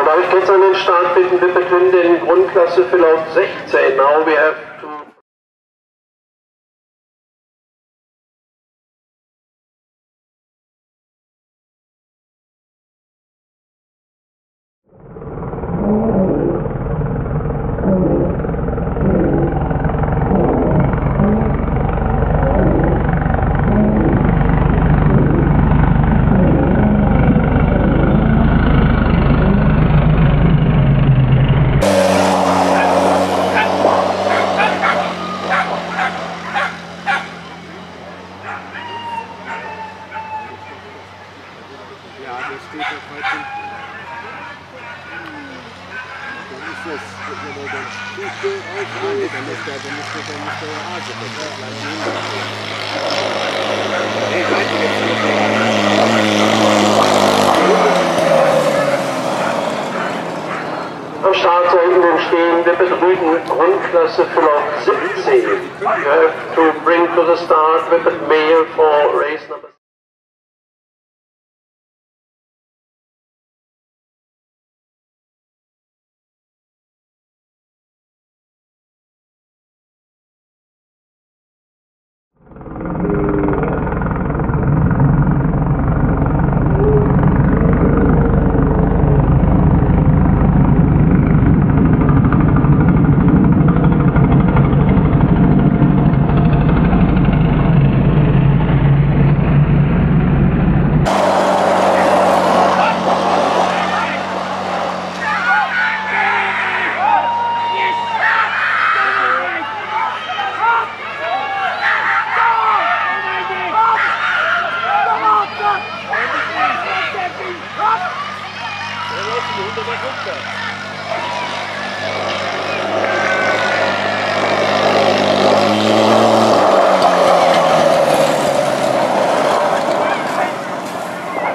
Darf ich jetzt an den Start bitten, wir beginnen den Grundklasse für Lauf 16. Now we have to... Ja, der steht auf weit hinten. Dann ist das, wenn er dann Stufe aufhört, dann ist der Hase weg. Nee, weiter geht's nicht. Am Start sollten denn stehen, wir betrügen Grundklasse für Lauf 17. You have to bring to the start with the male for race number 17.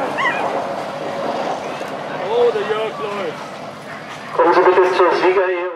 Oh, der Jörg läuft. Kommen Sie bitte zur Siegerehrung.